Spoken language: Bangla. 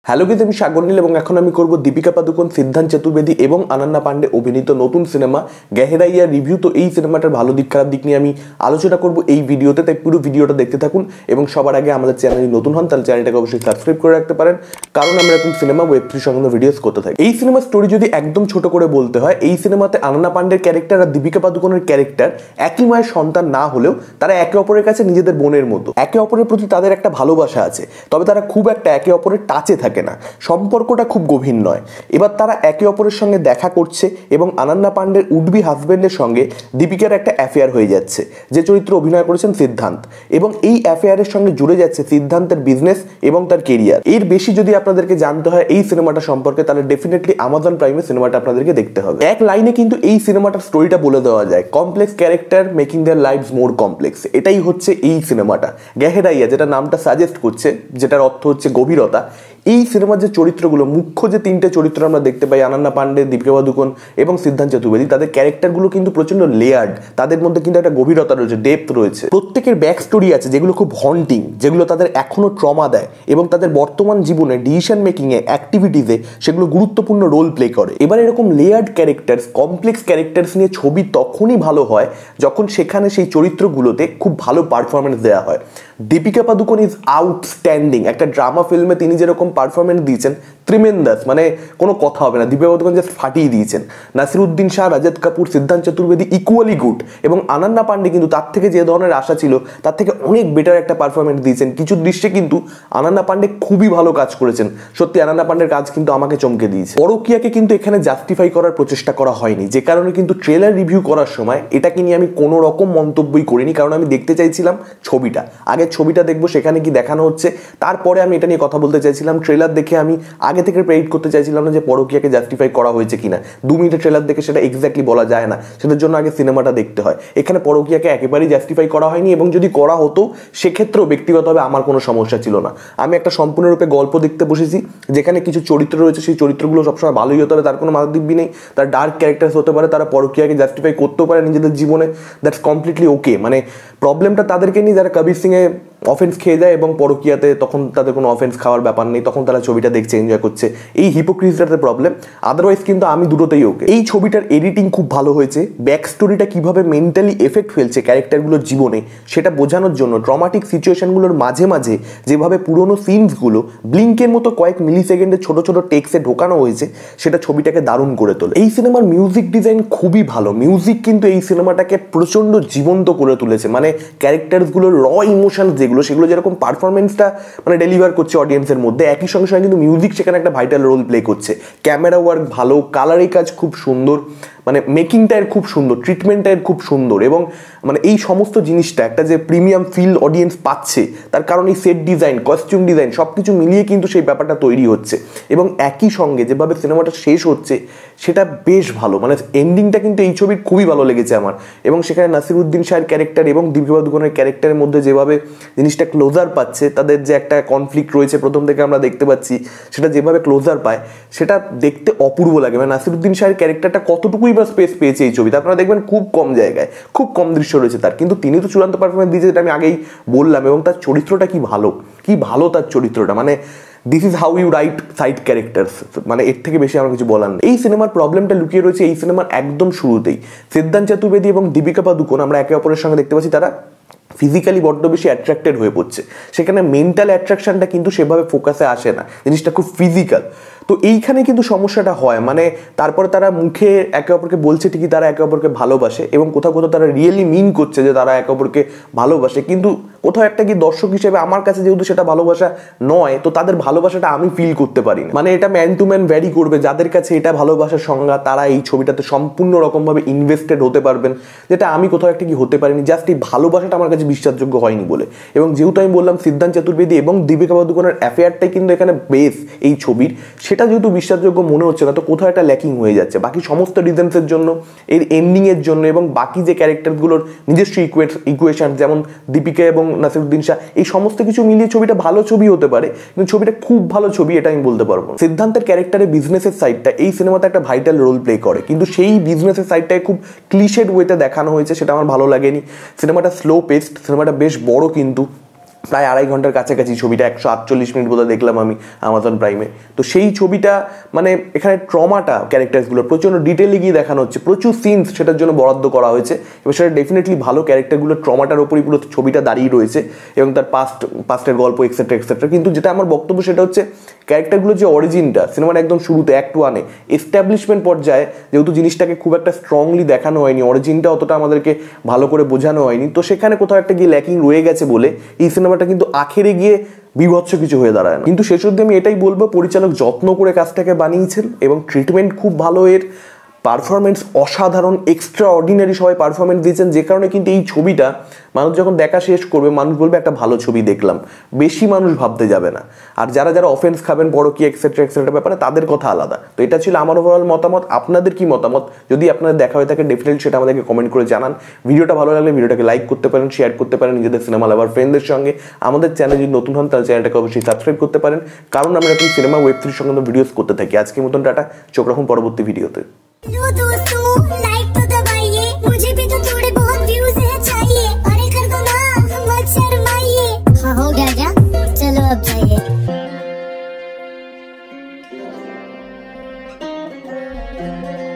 হ্যালো গাইস, আমি সাগর নীল এবং এখন আমি করব দীপিকা পাদুকোন, সিদ্ধান্ত চতুর্বেদী এবং আনান্না পান্ডে অভিনীত নতুন সিনেমা গেহরাইয়া রিভিউ। তো এই সিনেমাটার ভালো দিক খারাপ দিক নিয়ে আমি আলোচনা করব এই ভিডিওতে, তাই পুরো ভিডিওটা দেখতে থাকুন। এবং সবার আগে আমাদের চ্যানেলে নতুন হন তাহলে চ্যানেলটাকে অবশ্যই সাবস্ক্রাইব করে রাখতে পারেন, কারণ আমরা এরকম সিনেমা ওয়েব থ্রি সংক্রান্ত ভিডিওস করতে থাকি। এই সিনেমার স্টোরি যদি একদম ছোট করে বলতে হয়, এই সিনেমাতে আনান্না পান্ডের ক্যারেক্টার আর দীপিকা পাদুকোনের ক্যারেক্টার একই মায়ের সন্তান না হলেও তারা একে অপরের কাছে নিজেদের বোনের মতো। একে অপরের প্রতি তাদের একটা ভালোবাসা আছে, তবে তারা খুব একটা একে অপরের টাচে থাকে না, সম্পর্কটা খুব গভীর নয়। এবার তারা একে অপরের সঙ্গে দেখা করছে এবং আনান্না পান্ডের উডবি হাজবেন্ডের সঙ্গে দীপিকার একটা অ্যাফেয়ার হয়ে যাচ্ছে, যে চরিত্র অভিনয় করেছেন সিদ্ধান্ত। এবং এই অ্যাফেয়ারের সঙ্গে জুড়ে যাচ্ছে সিদ্ধান্তের বিজনেস এবং তার কেরিয়ার। এর বেশি যদি আপনাদেরকে জানতে হয় এই সিনেমাটা সম্পর্কে, তাহলে ডেফিনেটলি আমাজন প্রাইমে সিনেমাটা আপনাদেরকে দেখতে হবে। এক লাইনে কিন্তু এই সিনেমাটার স্টোরিটা বলে দেওয়া যায়, complex character making their lifes more complex. এটাই হচ্ছে এই সিনেমাটা গেহরাইয়া, যেটা নামটা সাজেস্ট করছে, যেটার অর্থ হচ্ছে গভীরতা। এই সিনেমার যে চরিত্রগুলো, মুখ্য যে তিনটে চরিত্র আমরা দেখতে পাই, আনান্না পান্ডে, দীপিকা পাদুকোন এবং সিদ্ধান্ত চতুর্বেদী, তাদের ক্যারেক্টারগুলো কিন্তু প্রচন্ড লেয়ার্ড। তাদের মধ্যে কিন্তু একটা গভীরতা রয়েছে, ডেপথ রয়েছে। প্রত্যেকের ব্যাক স্টোরি আছে যেগুলো খুব হন্টিং, যেগুলো তাদের এখনো ট্রমা দেয় এবং তাদের বর্তমান জীবনে ডিসিশন মেকিং এ, অ্যাক্টিভিটিসে সেগুলো গুরুত্বপূর্ণ রোল প্লে করে। এবার এরকম লেয়ার্ড ক্যারেক্টার্স, কমপ্লেক্স ক্যারেক্টার্স নিয়ে ছবি তখনই ভালো হয় যখন সেখানে সেই চরিত্রগুলোতে খুব ভালো পারফরমেন্স দেওয়া হয়। Deepika Padukone is outstanding. একটা ড্রামা ফিল্মে তিনি যেরকম পারফরমেন্স দিয়েছেন, ট্রিমেন্ডাস, মানে কোনো কথা হবে না, দীপিকা পাদুকোন জাস্ট ফাটিয়ে দিয়েছেন। নাসিরুদ্দিন শাহ, রাজত কাপুর, সিদ্ধান্ত চতুর্বেদী ইকুয়ালি গুড, এবং আনান্না পান্ডে কিন্তু তার থেকে যে ধরনের আশা ছিল তার থেকে অনেক বেটার একটা পারফরমেন্স দিয়েছেন। কিছু দৃশ্যে কিন্তু আনান্না পান্ডে খুবই ভালো কাজ করেছেন। সত্যি আনান্না পান্ডের কাজ কিন্তু আমাকে চমকে দিয়েছে। পরকীয়াকে কিন্তু এখানে জাস্টিফাই করার প্রচেষ্টা করা হয়নি, যে কারণে কিন্তু ট্রেলার রিভিউ করার সময় এটাকে নিয়ে আমি কোনো রকম মন্তব্যই করিনি, কারণ আমি দেখতে চাইছিলাম ছবিটা। আগে ছবিটা দেখবো সেখানে কি দেখানো হচ্ছে, তারপরে আমি এটা নিয়ে কথা বলতে চাইছিলাম। ট্রেলার দেখে আমি আগে থেকে প্রেডিক্ট করতে চাইছিলাম না যে পরকীয়াকে জাস্টিফাই করা হয়েছে কিনা। 2 মিনিটের ট্রেলার দেখে সেটা এক্স্যাক্টলি বলা যায় না, সেটার জন্য আগে সিনেমাটা দেখতে হয়। এখানে পরকীয়াকে একেবারেই জাস্টিফাই করা হয়নি, এবং যদি করা হতো সেক্ষেত্রেও ব্যক্তিগতভাবে আমার কোনো সমস্যা ছিল না। আমি একটা সম্পূর্ণরূপে গল্প দেখতে বসেছি, যেখানে কিছু চরিত্র রয়েছে, সেই চরিত্রগুলো সবসময় ভালোই হতে হবে, তার কোনো মাধদিব্যি নেই। তার ডার্ক ক্যারেক্টার্স হতে পারে, তারা পরকীয়াকে জাস্টিফাই করতেও পারে নিজেদের জীবনে, দ্যাটস কমপ্লিটলি ওকে। মানে প্রবলেমটা তাদেরকে নিয়ে যারা কবির সিংয়ে অফেন্স খেয়ে যায় এবং পরকীয়াতে তখন তাদের কোনো অফেন্স খাওয়ার ব্যাপার নেই, তখন তারা ছবিটা দেখছে, এনজয় করছে। এই হিপোক্রিসিটাতে প্রবলেম, আদারওয়াইজ কিন্তু আমি দুটোতেই ওকে। এই ছবিটার এডিটিং খুব ভালো হয়েছে। ব্যাক স্টোরিটা কিভাবে মেন্টালি এফেক্ট ফেলছে ক্যারেক্টারগুলোর জীবনে সেটা বোঝানোর জন্য ট্রমাটিক সিচুয়েশনগুলোর মাঝে মাঝে যেভাবে পুরোনো সিনসগুলো ব্লিঙ্কের মতো কয়েক মিলি সেকেন্ডে ছোট ছোট টেক্সে ঢোকানো হয়েছে, সেটা ছবিটাকে দারুণ করে তোলে। এই সিনেমার মিউজিক ডিজাইন খুবই ভালো। মিউজিক কিন্তু এই সিনেমাটাকে প্রচন্ড জীবন্ত করে তুলেছে। মানে ক্যারেক্টারসগুলোর র ইমোশনস যেগুলো, সেগুলো যেরকম পারফরমেন্সটা মানে ডেলিভার করছে অডিয়েন্সের মধ্যে, একই সঙ্গে সঙ্গে কিন্তু মিউজিক সেখানে একটা ভাইটাল রোল প্লে করছে। ক্যামেরা ওয়ার্ক ভালো, কালারের কাজ খুব সুন্দর, মানে মেকিংটা এর খুব সুন্দর, ট্রিটমেন্টটা এর খুব সুন্দর, এবং মানে এই সমস্ত জিনিসটা একটা যে প্রিমিয়াম ফিল অডিয়েন্স পাচ্ছে, তার কারণ এই সেট ডিজাইন, কস্টিউম ডিজাইন সব কিছু মিলিয়ে কিন্তু সেই ব্যাপারটা তৈরি হচ্ছে। এবং একই সঙ্গে যেভাবে সিনেমাটা শেষ হচ্ছে সেটা বেশ ভালো, মানে এন্ডিংটা কিন্তু এই ছবির খুবই ভালো লেগেছে আমার। এবং সেখানে নাসিরুদ্দিন শাহের ক্যারেক্টার এবং দীপিকা পাদুকোনের ক্যারেক্টারের মধ্যে যেভাবে জিনিসটা ক্লোজার পাচ্ছে, তাদের যে একটা কনফ্লিক্ট রয়েছে প্রথম থেকে আমরা দেখতে পাচ্ছি, সেটা যেভাবে ক্লোজার পায় সেটা দেখতে অপূর্ব লাগে। মানে নাসিরুদ্দিন শাহের ক্যারেক্টারটা কতটুকুই বা স্পেস পেয়েছে এই ছবিতে, আপনারা দেখবেন খুব কম জায়গায়, খুব কম দৃশ্য রয়েছে তার, কিন্তু তিনি তো চূড়ান্ত পারফরমেন্স দিয়েছে, যেটা আমি আগেই বললাম। এবং তার চরিত্রটা কি ভালো, কি ভালো তার চরিত্রটা, মানে this is how you write side characters, মানে এর থেকে বেশি আমার কিছু বলার নেই। এই সিনেমার প্রবলেমটা লুকিয়ে রয়েছে এই সিনেমার একদম শুরুতেই। সিদ্ধান্ত চতুর্বেদী এবং দীপিকা পাদুকোন আমরা একে অপরের সঙ্গে দেখতে পাচ্ছি তারা ফিজিক্যালি বড্ড বেশি অ্যাট্রাক্টেড হয়ে পড়ছে, সেখানে মেন্টাল অ্যাট্রাকশনটা কিন্তু সেভাবে ফোকাসে আসে না, জিনিসটা খুব ফিজিক্যাল। তো এইখানে কিন্তু সমস্যাটা হয়, মানে তারপরে তারা মুখে একে অপরকে বলছে ঠিকই তারা একে অপরকে ভালোবাসে, এবং কোথাও কোথাও তারা রিয়েলি মিন করছে যে তারা একে অপরকে ভালোবাসে, কিন্তু কোথাও একটা কি দর্শক হিসেবে আমার কাছে যেহেতু সেটা ভালোবাসা নয়, তো তাদের ভালোবাসাটা আমি ফিল করতে পারি না। মানে এটা ম্যান টু ম্যান ভ্যারি করবে, যাদের কাছে এটা ভালোবাসার সংজ্ঞা তারা এই ছবিটাতে সম্পূর্ণ রকমভাবে ইনভেস্টেড হতে পারবেন, যেটা আমি কোথাও একটা কি হতে পারিনি। জাস্ট এই ভালোবাসাটা আমার কাছে বিশ্বাসযোগ্য হয়নি বলে। এবং যেহেতু আমি বললাম সিদ্ধান্ত চতুর্বেদী এবং দীপিকা পাদুকোনের অ্যাফেয়ারটাই কিন্তু এখানে বেস এই ছবির, সেটা যেহেতু বিশ্বাসযোগ্য মনে হচ্ছে না, তো কোথাও একটা ল্যাকিং হয়ে যাচ্ছে। বাকি সমস্ত রিজনসের জন্য, এর এন্ডিংয়ের জন্য, এবং বাকি যে ক্যারেক্টারগুলোর নিজস্ব ইকুয়েশন, যেমন দীপিকা এবং নাসিরুদ্দিন শাহ, এই সমস্ত কিছু মিলিয়ে ছবিটা ভালো ছবি হতে পারে, কিন্তু ছবিটা খুব ভালো ছবি এটা আমি বলতে পারবো। সিদ্ধান্তের ক্যারেক্টারে বিজনেসের সাইডটা এই সিনেমাতে একটা ভাইটাল রোল প্লে করে, কিন্তু সেই বিজনেসের সাইডটাকে খুব ক্লিশেড ওয়েতে দেখানো হয়েছে, সেটা আমার ভালো লাগেনি। সিনেমাটা স্লো পেস্ট, সিনেমাটা বেশ বড়, কিন্তু প্রায় 2.5 ঘন্টার কাছাকাছি ছবিটা, 148 মিনিট বোধহয় দেখলাম আমি অ্যামাজন প্রাইমে। তো সেই ছবিটা মানে এখানে ট্রমাটা ক্যারেক্টারসগুলো প্রচণ্ড ডিটেলে গিয়ে দেখানো হচ্ছে, প্রচুর সিনস সেটার জন্য বরাদ্দ করা হয়েছে এবং সেটা ডেফিনেটলি ভালো। ক্যারেক্টারগুলো ট্রমাটার ওপরই পুরো ছবিটা দাঁড়িয়ে রয়েছে এবং তার পাস্টের গল্প এক্সেট্রা এক্সেট্রা। কিন্তু যেটা আমার বক্তব্য সেটা হচ্ছে ক্যারেক্টারগুলো যে অরিজিনটা সিনেমার একদম শুরুতে অ্যাক্ট 1-এ এস্টাবলিশমেন্ট পর্যায়ে যেহেতু জিনিসটাকে খুব একটা স্ট্রংলি দেখানো হয়নি, অরিজিনটা অতটা আমাদেরকে ভালো করে বোঝানো হয়নি, তো সেখানে কোথাও একটা গিয়ে ল্যাকিং রয়ে গেছে বলে এই সিনেমাটা কিন্তু আখেরে গিয়ে বিভৎস কিছু হয়ে দাঁড়ায় না। কিন্তু শেষ অবধি আমি এটাই বলবো, পরিচালক যত্ন করে কাজটাকে বানিয়েছেন এবং ট্রিটমেন্ট খুব ভালো, এর পারফরমেন্স অসাধারণ, এক্সট্রা অর্ডিনারি সবাই পারফরমেন্স দিয়েছেন, যে কারণে কিন্তু এই ছবিটা মানুষ যখন দেখা শেষ করবে মানুষ বলবে একটা ভালো ছবি দেখলাম, বেশি মানুষ ভাবতে যাবে না। আর যারা যারা অফেন্স খাবেন বড় কি এক্সেট্রা এক্সেট্রা ব্যাপারে, তাদের কথা আলাদা। তো এটা ছিল আমার ওভারঅল মতামত। আপনাদের কি মতামত? যদি আপনাদের দেখা হয়ে থাকে ডেফিনেটলি সেটা আমাদেরকে কমেন্ট করে জানান। ভিডিওটা ভালো লাগলে ভিডিওটাকে লাইক করতে পারেন, শেয়ার করতে পারেন নিজেদের সিনেমা লাভার ফ্রেন্ডদের সঙ্গে। আমাদের চ্যানেল যদি নতুন হন তাহলে চ্যানেলটাকে অবশ্যই সাবস্ক্রাইব করতে পারেন, কারণ আমরা এরকম সিনেমা ওয়েব সিরিজ সংক্রান্ত ভিডিওস করতে থাকি। আজকের মতন টাটা, চোখ রাখুন পরবর্তী ভিডিওতে। दोस्तों लाइक तो दबाइए, मुझे भी तो थोड़े बहुत व्यूज है चाहिए। अरे कर दो ना, मत शर्माइए। हाँ हो गया क्या? चलो अब जाइए।